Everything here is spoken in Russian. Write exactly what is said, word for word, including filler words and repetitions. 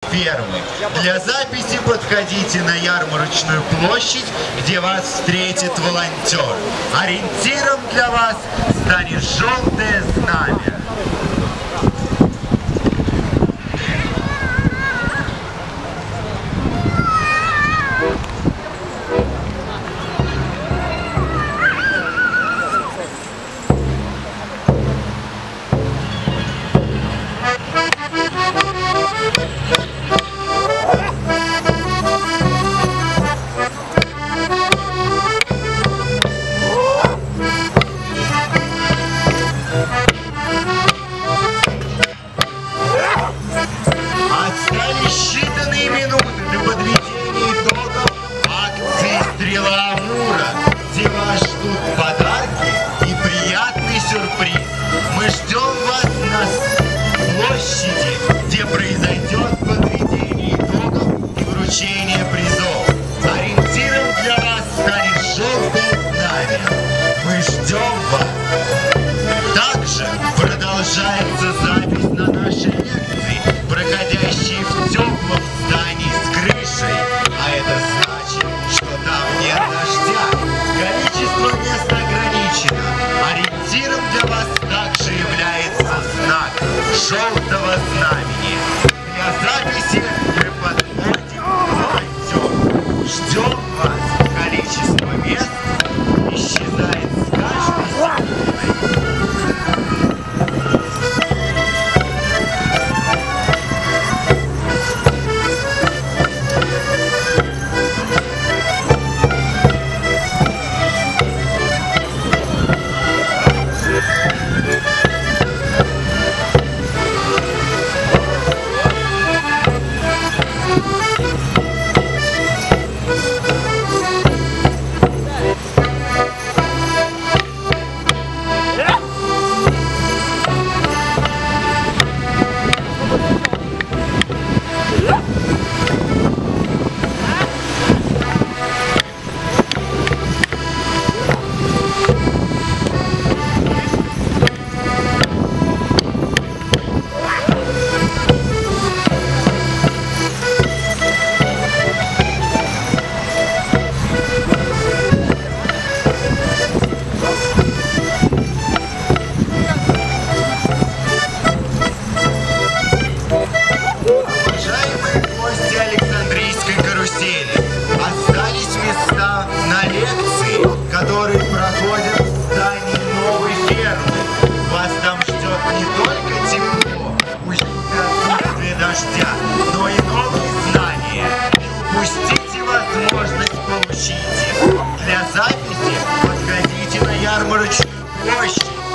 фермы. Для записи подходите на ярмарочную площадь, где вас встретит волонтер. Ориентиром для вас станет желтое знамя. Считанные минуты до подведения итогов акции «Стрела Амура», где вас ждут подарки и приятный сюрприз. Мы ждем вас на площади, где произойдет подведение итогов и вручение призов. Ориентиром для вас станет желтое знамя. Мы ждем вас. Также продолжается запись на наши лекции, проходящие в теплом здании с крышей, а это значит, что там нет дождя. Количество мест ограничено. Ориентиром для вас также является знак желтого знамени. Для записи мы подходим к волонтеру. Ждем вас. Количество мест исчезает с каждой секундой. Остались места на лекции, которые проходят в здании новой фермы. Вас там ждет не только тепло, отсутствие дождя, но и новые знания. Упустите возможность получить их. Для записи подходите на ярмарочную площадь.